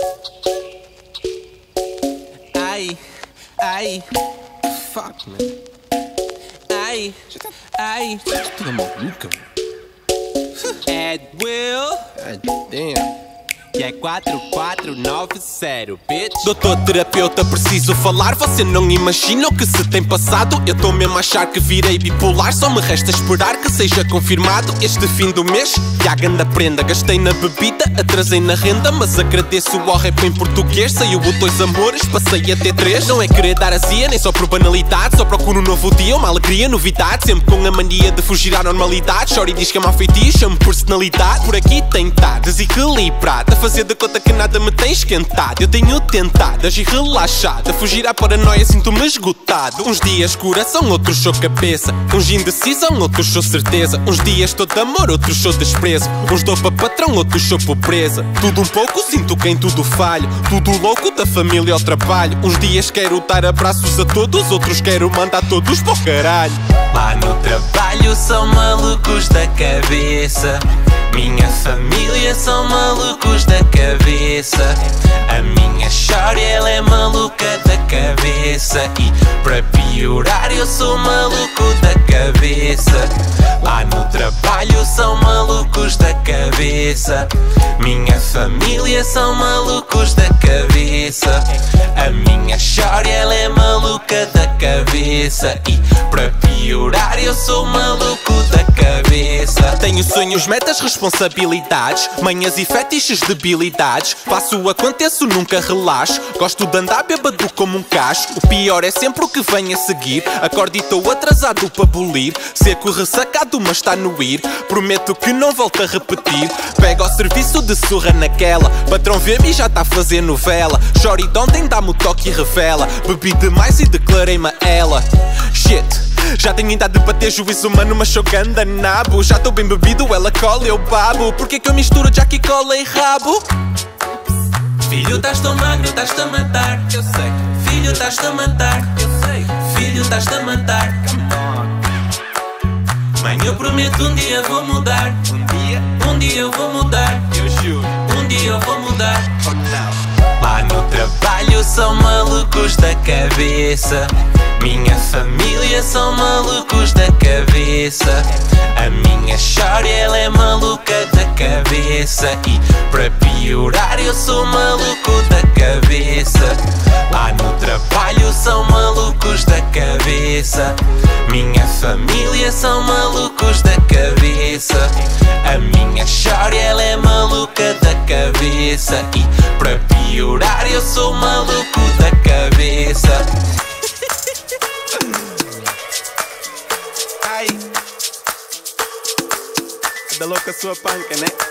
Ai, ai, fuck, man. Ai, ai, Toda maluca, mano. Ed Will. God damn. E é 4490, bitch. Doutor terapeuta, preciso falar. Você não imagina o que se tem passado. Eu tô mesmo a achar que virei bipolar. Só me resta esperar que seja confirmado este fim do mês. E a ganda prenda, gastei na bebida, atrasei na renda, mas agradeço ao rap em português. Saiu o Dois Amores, passei a ter 3. Não é querer dar azia, nem só por banalidade. Só procuro um novo dia, uma alegria, novidade. Sempre com a mania de fugir à normalidade. Chora e diz que é mau feitiço, chama personalidade. Por aqui tem tá desequilibrado, fazer de conta que nada me tem esquentado. Eu tenho tentado agir relaxado, a fugir à paranoia, sinto-me esgotado. Uns dias coração, outros sou cabeça. Uns indecisão, outros sou certeza. Uns dias estou de amor, outros sou desprezo. Uns dou para patrão, outros sou pobreza. Tudo um pouco, sinto que em tudo falho. Tudo louco, da família ao trabalho. Uns dias quero dar abraços a todos, outros quero mandar todos para o caralho. Lá no trabalho são malucos da cabeça. Minha família são malucos da cabeça. A minha história, ela é maluca da cabeça. E para piorar eu sou maluco da cabeça. Lá no trabalho são malucos da cabeça. Minha família são malucos da cabeça. A minha história, ela é maluca da cabeça. E para piorar eu sou maluco da cabeça. Tenho sonhos, metas, responsabilidades, manhas e fetiches, debilidades. Faço, aconteço, nunca relaxo. Gosto de andar bêbado como um cacho. O pior é sempre o que vem a seguir. Acordo e estou atrasado para bolir. Seco, ressacado, mas está no ir. Prometo que não volto a repetir. Pego ao serviço de surra naquela. Patrão vê-me e já está a fazer novela. Choro e de ontem dá-me o toque e revela. Bebi demais e declarei-me a ela. Shit, já tenho idade de bater juízo humano, mas sou ganda nabo. Já estou bem bebido, ela cola, eu babo. Porquê que eu misturo Jack, cola e rabo? Filho, estás tão magro, estás-te a matar. Eu sei. Filho, estás-te a matar. Eu sei. Filho, estás-te a matar. Mãe, eu prometo um dia vou mudar. Um dia eu vou mudar. Eu juro. Um dia eu vou mudar. Oh, não. Lá no trabalho são malucos da cabeça. Minha família são malucos da cabeça. A minha história, ela é maluca da cabeça. E para piorar eu sou maluco da cabeça. Lá no trabalho são malucos da cabeça. Minha família são malucos da cabeça. A minha história, ela é maluca da cabeça. E para piorar eu sou maluco da cabeça. Ai, da louca sua panca, né?